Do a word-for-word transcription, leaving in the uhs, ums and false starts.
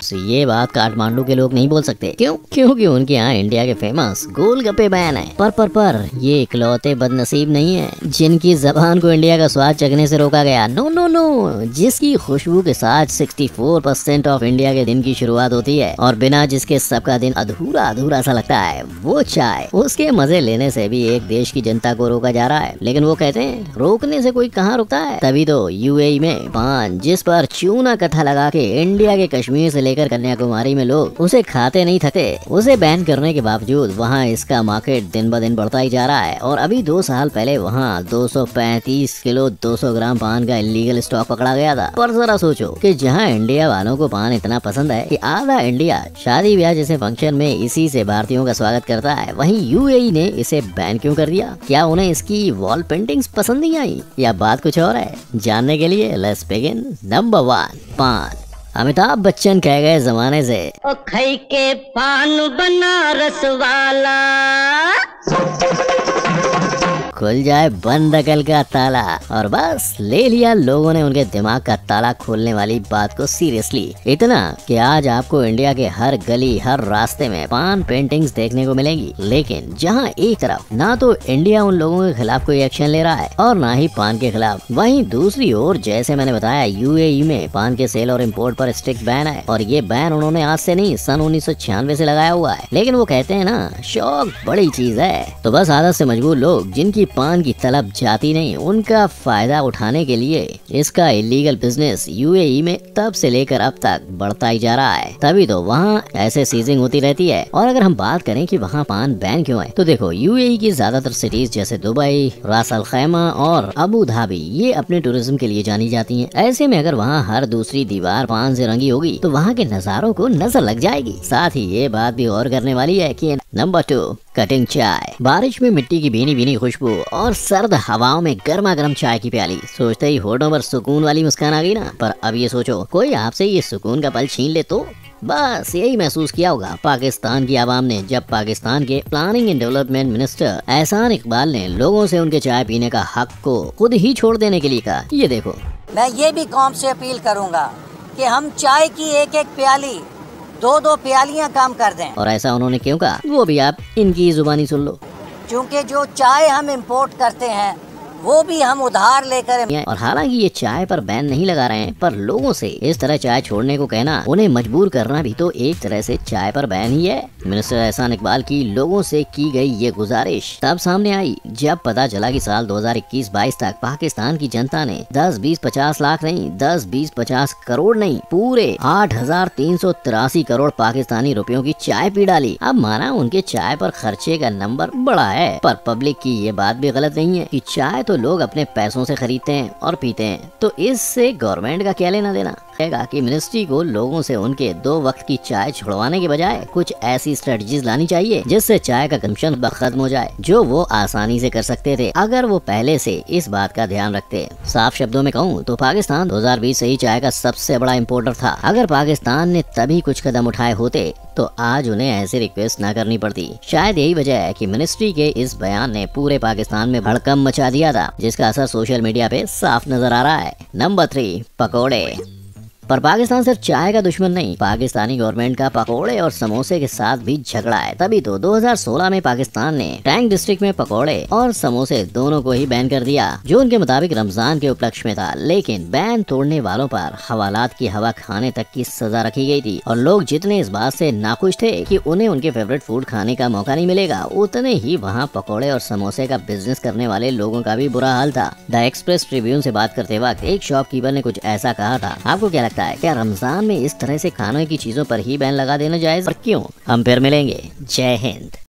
ये बात काठमांडू के लोग नहीं बोल सकते। क्यों? क्योंकि उनके यहाँ इंडिया के फेमस गोलगप्पे बैन है। पर पर पर ये इकलौते बदनसीब नहीं है जिनकी जबान को इंडिया का स्वाद चखने से रोका गया। नो नो नो, जिसकी खुशबू के साथ चौंसठ परसेंट ऑफ इंडिया के दिन की शुरुआत होती है और बिना जिसके सबका दिन अधूरा अधूरा सा लगता है, वो चाय। उसके मजे लेने से भी एक देश की जनता को रोका जा रहा है, लेकिन वो कहते हैं रोकने से कोई कहाँ रुकता है। तभी तो यूएई में पान, जिस पर चूना कट्ठा लगा के इंडिया के कश्मीर से लेकर कन्याकुमारी में लोग उसे खाते नहीं थकते, उसे बैन करने के बावजूद वहाँ इसका मार्केट दिन ब दिन बढ़ता ही जा रहा है। और अभी दो साल पहले वहाँ दो सौ पैंतीस किलो दो सौ ग्राम पान का इलीगल स्टॉक पकड़ा गया था। पर जरा सोचो कि जहाँ इंडिया वालों को पान इतना पसंद है कि आधा इंडिया शादी ब्याह जैसे फंक्शन में इसी से भारतीयों का स्वागत करता है, वहीं यूएई ने इसे बैन क्यों कर दिया? क्या उन्हें इसकी वॉल पेंटिंग्स पसंद नहीं आई या बात कुछ और है? जानने के लिए लेट्स बिगिन। नंबर वन, पान। अमिताभ बच्चन कह गए जमाने से, ओ खई के पान बनारस वाला खुल जाए बंद अकल का ताला। और बस ले लिया लोगों ने उनके दिमाग का ताला खोलने वाली बात को सीरियसली। इतना कि आज आपको इंडिया के हर गली हर रास्ते में पान पेंटिंग्स देखने को मिलेंगी। लेकिन जहां एक तरफ ना तो इंडिया उन लोगों के खिलाफ कोई एक्शन ले रहा है और ना ही पान के खिलाफ, वहीं दूसरी ओर जैसे मैंने बताया यूएई में पान के सेल और इम्पोर्ट पर स्ट्रिक्ट बैन है। और ये बैन उन्होंने आज से नहीं सन उन्नीस सौ छियानवे से लगाया हुआ है। लेकिन वो कहते हैं ना, शौक बड़ी चीज है। तो बस आदत से मजबूर लोग जिनकी पान की तलब जाती नहीं, उनका फायदा उठाने के लिए इसका इलीगल बिजनेस यूएई में तब से लेकर अब तक बढ़ता ही जा रहा है। तभी तो वहाँ ऐसे सीजिंग होती रहती है। और अगर हम बात करें कि वहाँ पान बैन क्यों है, तो देखो यूएई की ज्यादातर सिटीज जैसे दुबई, रास अल खैमा और अबू धाबी ये अपने टूरिज्म के लिए जानी जाती हैं। ऐसे में अगर वहाँ हर दूसरी दीवार पान से रंगी होगी तो वहाँ के नजारों को नजर लग जाएगी। साथ ही ये बात भी गौर करने वाली है कि नंबर टू, कटिंग चाय। बारिश में मिट्टी की भीनी भीनी खुशबू और सर्द हवाओं में गर्मा गर्म चाय की प्याली, सोचते ही होठों पर सुकून वाली मुस्कान आ गई ना। पर अब ये सोचो कोई आपसे ये सुकून का पल छीन ले तो? बस यही महसूस किया होगा पाकिस्तान की आवाम ने जब पाकिस्तान के प्लानिंग एंड डेवलपमेंट मिनिस्टर एहसान इकबाल ने लोगों से उनके चाय पीने का हक को खुद ही छोड़ देने के लिए कहा। ये देखो, मैं ये भी कौम से अपील करूँगा कि हम चाय की एक एक प्याली दो दो प्यालियां काम कर दें। और ऐसा उन्होंने क्यों कहा, वो भी आप इनकी जुबानी सुन लो। क्योंकि जो चाय हम इंपोर्ट करते हैं वो भी हम उधार लेकर। और हालांकि ये चाय पर बैन नहीं लगा रहे हैं, पर लोगों से इस तरह चाय छोड़ने को कहना, उन्हें मजबूर करना भी तो एक तरह से चाय पर बैन ही है। मिनिस्टर एहसान इकबाल की लोगों से की गई ये गुजारिश तब सामने आई जब पता चला कि साल दो हज़ार इक्कीस बाईस तक पाकिस्तान की जनता ने दस बीस पचास लाख नहीं, दस बीस पचास करोड़ नहीं, पूरे आठ हजार तीन सौ तिरासी करोड़ पाकिस्तानी रुपयों की चाय पी डाली। अब माना उनके चाय पर खर्चे का नंबर बड़ा है, पर पब्लिक की ये बात भी गलत नहीं है कि चाय तो लोग अपने पैसों से खरीदते हैं और पीते हैं, तो इससे गवर्नमेंट का क्या लेना देना। कहेगा कि मिनिस्ट्री को लोगों से उनके दो वक्त की चाय छुड़वाने के बजाय कुछ ऐसी स्ट्रेटजीज लानी चाहिए जिससे चाय का कंजम्पशन खत्म हो जाए, जो वो आसानी से कर सकते थे अगर वो पहले से इस बात का ध्यान रखते। साफ शब्दों में कहूँ तो पाकिस्तान दो हज़ार बीस से ही चाय का सबसे बड़ा इम्पोर्टर था। अगर पाकिस्तान ने तभी कुछ कदम उठाए होते तो आज उन्हें ऐसी रिक्वेस्ट न करनी पड़ती। शायद यही वजह है कि मिनिस्ट्री के इस बयान ने पूरे पाकिस्तान में भड़कम मचा दिया था, जिसका असर सोशल मीडिया पे साफ नजर आ रहा है। नंबर थ्री, पकोड़े। पर पाकिस्तान सिर्फ चाय का दुश्मन नहीं, पाकिस्तानी गवर्नमेंट का पकोड़े और समोसे के साथ भी झगड़ा है। तभी तो दो हज़ार सोलह में पाकिस्तान ने टैंक डिस्ट्रिक्ट में पकोड़े और समोसे दोनों को ही बैन कर दिया, जो उनके मुताबिक रमजान के उपलक्ष्य में था। लेकिन बैन तोड़ने वालों पर हवालात की हवा खाने तक की सजा रखी गई थी और लोग जितने इस बात से नाखुश थे कि उन्हें उनके फेवरेट फूड खाने का मौका नहीं मिलेगा, उतने ही वहाँ पकोड़े और समोसे का बिजनेस करने वाले लोगों का भी बुरा हाल था। द एक्सप्रेस ट्रिब्यून से बात करते वक्त एक शॉपकीपर ने कुछ ऐसा कहा था। आपको क्या लगता है, क्या रमजान में इस तरह से खाने की चीजों पर ही बैन लगा देना जायज? और क्यों? हम फिर मिलेंगे। जय हिंद।